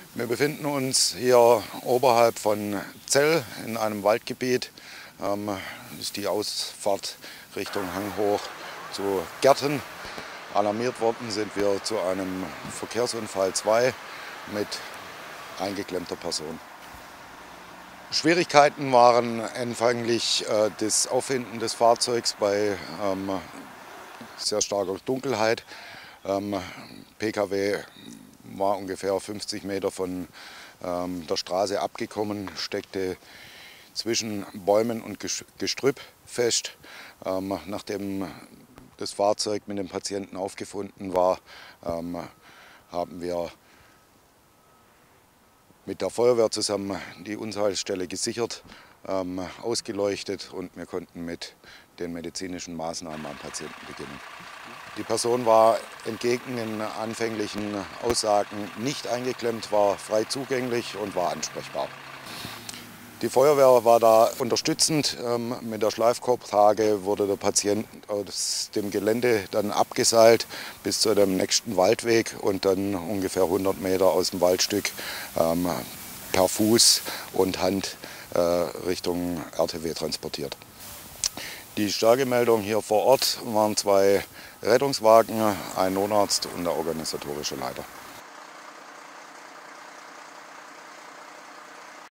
Wir befinden uns hier oberhalb von Zell in einem Waldgebiet. Das ist die Ausfahrt Richtung Hang hoch zu Gärten. Alarmiert worden sind wir zu einem Verkehrsunfall 2 mit eingeklemmter Person. Schwierigkeiten waren anfänglich das Auffinden des Fahrzeugs bei sehr starker Dunkelheit. PKW war ungefähr 50 Meter von der Straße abgekommen, steckte zwischen Bäumen und Gestrüpp fest. Nachdem das Fahrzeug mit dem Patienten aufgefunden war, haben wir mit der Feuerwehr zusammen die Unfallstelle gesichert, ausgeleuchtet und wir konnten mit den medizinischen Maßnahmen am Patienten beginnen. Die Person war entgegen den anfänglichen Aussagen nicht eingeklemmt, war frei zugänglich und war ansprechbar. Die Feuerwehr war da unterstützend. Mit der Schleifkorbtrage wurde der Patient aus dem Gelände dann abgeseilt bis zu dem nächsten Waldweg und dann ungefähr 100 Meter aus dem Waldstück per Fuß und Hand Richtung RTW transportiert. Die Stärkemeldung hier vor Ort waren 2 Rettungswagen, ein Notarzt und der organisatorische Leiter.